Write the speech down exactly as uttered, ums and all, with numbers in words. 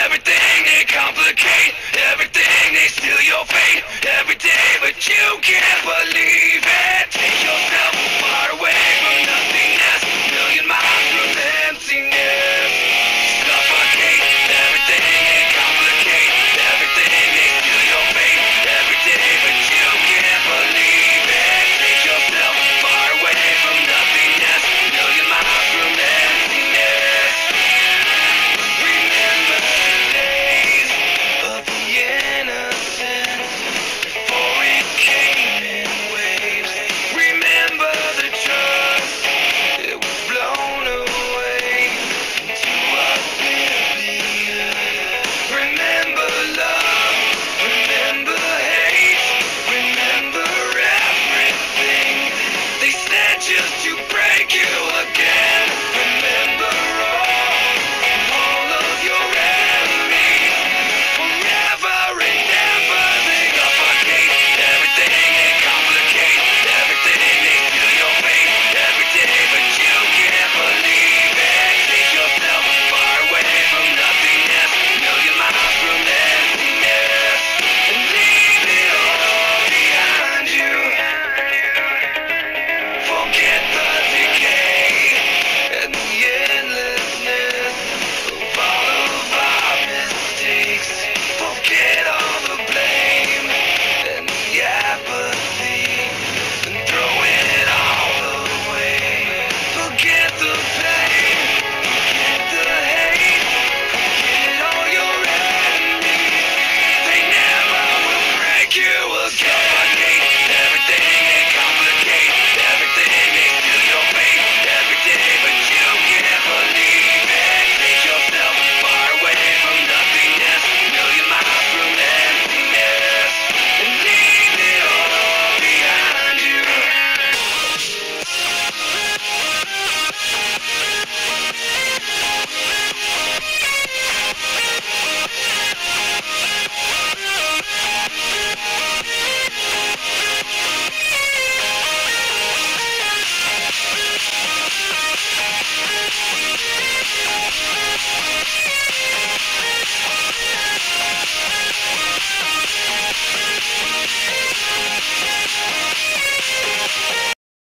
Everything they complicate, everything they steal your fate every day, but you can't believe it. Take yourself far away from nothingness, million miles from emptiness. Suffocate, everything they complicate, everything they steal your fate every day, but you can't believe it. Take yourself far away from nothingness, million miles from emptiness. Remember the days of the innocence before it came in waves. Remember the trust, it was blown away into oblivion. Remember love, remember hate, remember everything they said just to break you again. Remember all, all of your enemies, forever and ever they suffocate. Everything they complicate, everything they steal your fate every day, but you can't believe it. Take yourself far away from nothingness, million miles from emptiness, and leave it all behind you. Forget the decay and the endlessness of all of our mistakes. Forget all the blame and the apathy, and throw it all away. Forget the pain, forget the hate, forget all your enemies. They never will break you again. Suffocate, everything they complicate, everything they steal your fate every day, but you can't believe it. Take yourself far away from nothingness, million miles from emptiness, and leave it all behind you.